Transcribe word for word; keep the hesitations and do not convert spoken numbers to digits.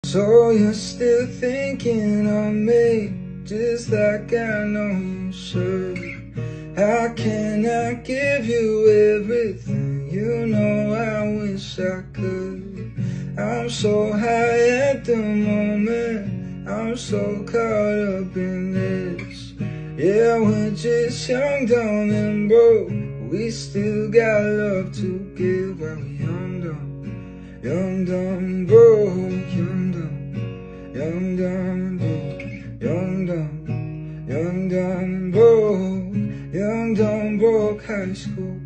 So you're still thinking of me, just like I know you should. How can I give you everything? You know I wish I could. I'm so high at the moment, I'm so caught up in this. Yeah, we're just young, dumb and broke, we still got love to give. While we young, dumb, young, dumb, broke, young, dumb, young, dumb, broke, young, dumb, young, dumb, broke, young, dumb, broke high school.